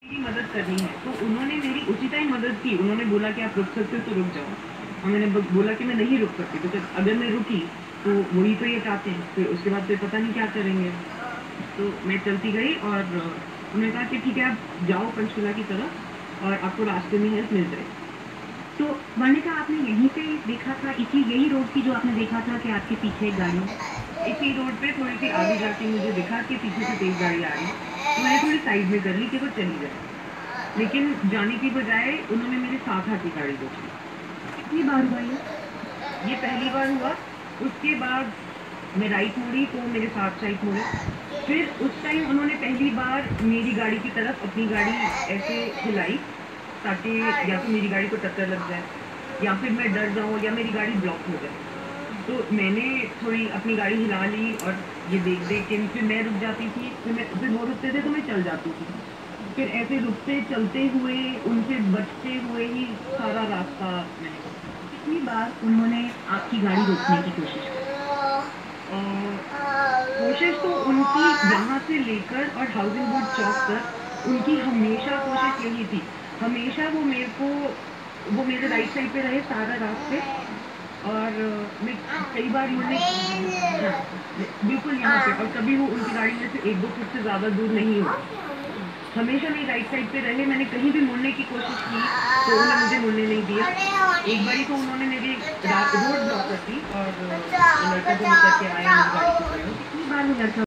मेरी मदद करनी है, तो उन्होंने मेरी उसी टाइम मदद की। उन्होंने बोला कि आप रुक सकते हो तो रुक जाओ, और मैंने बोला कि मैं नहीं रुक सकती, तो अगर मैं रुकी तो वही तो ये चाहते हैं, फिर उसके बाद फिर पता नहीं क्या करेंगे। तो मैं चलती गई और उन्होंने कहा कि ठीक है आप जाओ पंचकुला की तरफ और आपको रास्ते में हेल्प मिल जाएगी। तो वर्णिका, आपने यहीं पे देखा था, इसी यही रोड थी जो आपने देखा था कि आपके पीछे एक गाड़ी है? इसी रोड पे थोड़ी सी आगे जाके मुझे दिखा कि पीछे से तेज गाड़ी आ रही है, तो मैंने थोड़ी साइड में कर ली कि वो चली जाए, लेकिन जाने की बजाय उन्होंने मेरे साथ आके गाड़ी रोकी। कितनी बार हुआ ये पहली बार हुआ। उसके बाद मैं राइट मुड़ी तो मेरे साथ साइड मुड़े। फिर उस टाइम उन्होंने पहली बार मेरी गाड़ी की तरफ अपनी गाड़ी ऐसे हिलाई ताकि या तो मेरी गाड़ी को टक्कर लग जाए या फिर मैं डर जाऊं या मेरी गाड़ी ब्लॉक हो जाए। तो मैंने थोड़ी अपनी गाड़ी हिला ली और ये देख देख के फिर मैं रुक जाती थी, फिर वो रुकते थे तो मैं चल जाती थी। फिर ऐसे रुकते चलते हुए उनसे बचते हुए ही सारा रास्ता मैंने कितनी बार उन्होंने आपकी गाड़ी रोकने की कोशिश की? कोशिश तो उनकी यहाँ से लेकर और हाउसिंग बोर्ड चौक तक उनकी हमेशा कोशिश यही थी। हमेशा वो मेरे राइट साइड पे रहे सारा रास्ते। और मैं कई बार मुड़ने हाँ, बिल्कुल यहाँ पे, और कभी वो उनकी गाड़ी में से 1-2 फुट से ज़्यादा दूर नहीं हुआ। हमेशा मेरी राइट साइड पे रहे। मैंने कहीं भी मुड़ने की कोशिश की तो उन्होंने मुझे मुड़ने नहीं दिया। एक बारी तो उन्होंने मेरी रोड ब्लॉक कर दी और वो लड़का जो मुझे करके आया मेरी गाड़ी को पकड़ा। कितनी बार वो लड़का